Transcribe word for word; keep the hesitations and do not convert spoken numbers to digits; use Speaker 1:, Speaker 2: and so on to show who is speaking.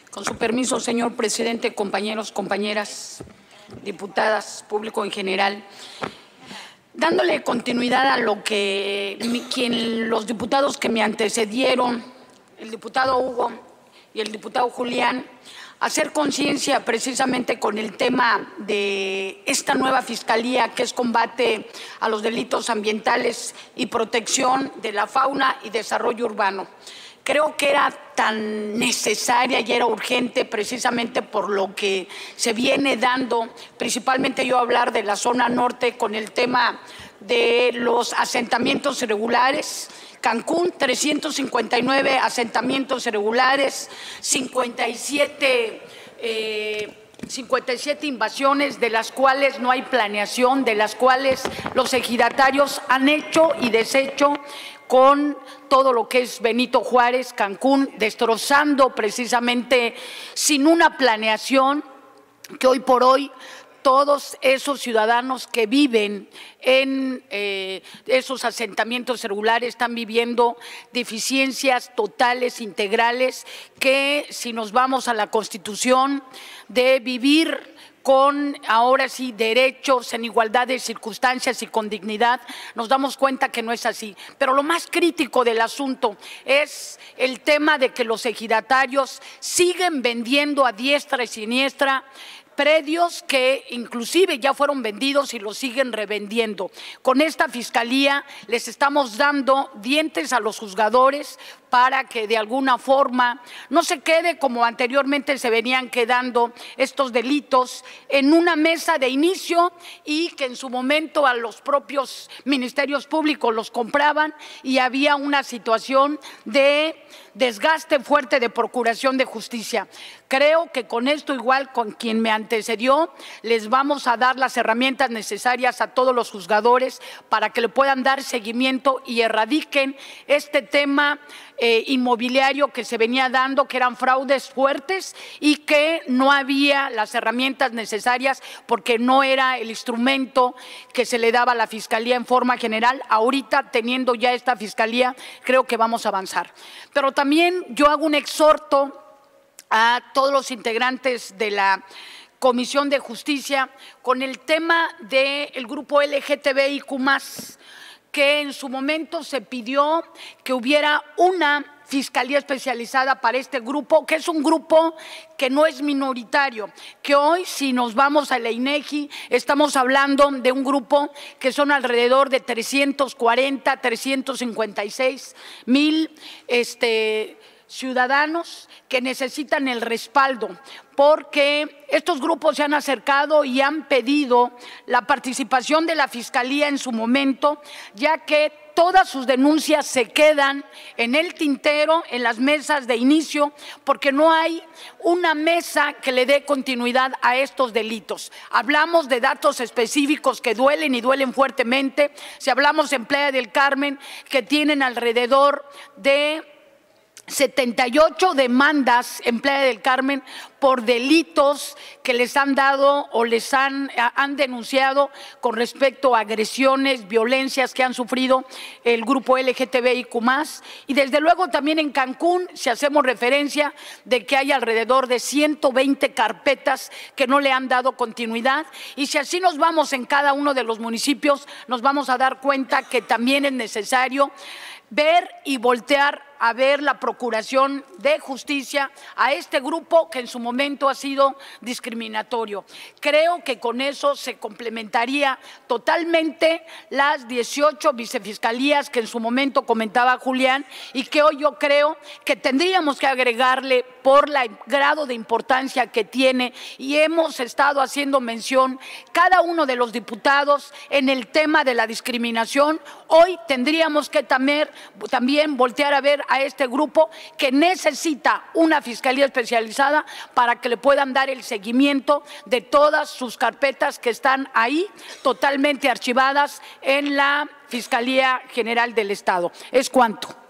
Speaker 1: Con su permiso, señor presidente, compañeros, compañeras, diputadas, público en general, dándole continuidad a lo que mi, quien, los diputados que me antecedieron, el diputado Hugo y el diputado Julián, hacer conciencia precisamente con el tema de esta nueva fiscalía que es combate a los delitos ambientales y protección de la fauna y desarrollo urbano. Creo que era tan necesaria y era urgente precisamente por lo que se viene dando, principalmente yo hablar de la zona norte con el tema de los asentamientos irregulares. Cancún, trescientos cincuenta y nueve asentamientos irregulares, cincuenta y siete, eh, cincuenta y siete invasiones, de las cuales no hay planeación, de las cuales los ejidatarios han hecho y deshecho con todo lo que es Benito Juárez, Cancún, destrozando precisamente sin una planeación que hoy por hoy todos esos ciudadanos que viven en eh, esos asentamientos irregulares están viviendo deficiencias totales, integrales, que si nos vamos a la Constitución de vivir con, ahora sí, derechos en igualdad de circunstancias y con dignidad, nos damos cuenta que no es así. Pero lo más crítico del asunto es el tema de que los ejidatarios siguen vendiendo a diestra y siniestra predios que inclusive ya fueron vendidos y los siguen revendiendo. Con esta fiscalía les estamos dando dientes a los juzgadores para que de alguna forma no se quede como anteriormente se venían quedando estos delitos en una mesa de inicio y que en su momento a los propios ministerios públicos los compraban y había una situación de desgaste fuerte de procuración de justicia. Creo que con esto, igual con quien me antecedió, les vamos a dar las herramientas necesarias a todos los juzgadores para que le puedan dar seguimiento y erradiquen este tema eh, inmobiliario que se venía dando, que eran fraudes fuertes y que no había las herramientas necesarias porque no era el instrumento que se le daba a la Fiscalía en forma general. Ahorita, teniendo ya esta Fiscalía, creo que vamos a avanzar. Pero también yo hago un exhorto a todos los integrantes de la Comisión de Justicia con el tema del grupo L G T B I Q más, que en su momento se pidió que hubiera una fiscalía especializada para este grupo, que es un grupo que no es minoritario, que hoy, si nos vamos a la INEGI, estamos hablando de un grupo que son alrededor de trescientos cuarenta, trescientos cincuenta y seis mil este, ciudadanos que necesitan el respaldo, porque estos grupos se han acercado y han pedido la participación de la Fiscalía en su momento, ya que todas sus denuncias se quedan en el tintero, en las mesas de inicio, porque no hay una mesa que le dé continuidad a estos delitos. Hablamos de datos específicos que duelen y duelen fuertemente. Si hablamos en Playa del Carmen, que tienen alrededor de setenta y ocho demandas en Playa del Carmen por delitos que les han dado o les han, han denunciado con respecto a agresiones, violencias que han sufrido el grupo L G T B I Q más. Y desde luego también en Cancún, si hacemos referencia de que hay alrededor de ciento veinte carpetas que no le han dado continuidad. Y si así nos vamos en cada uno de los municipios, nos vamos a dar cuenta que también es necesario ver y voltear a ver la procuración de justicia a este grupo que en su momento ha sido discriminatorio. Creo que con eso se complementaría totalmente las dieciocho vicefiscalías que en su momento comentaba Julián y que hoy yo creo que tendríamos que agregarle por el grado de importancia que tiene, y hemos estado haciendo mención cada uno de los diputados en el tema de la discriminación. Hoy tendríamos que también, también voltear a ver a este grupo que necesita una fiscalía especializada para que le puedan dar el seguimiento de todas sus carpetas que están ahí totalmente archivadas en la Fiscalía General del Estado. Es cuanto.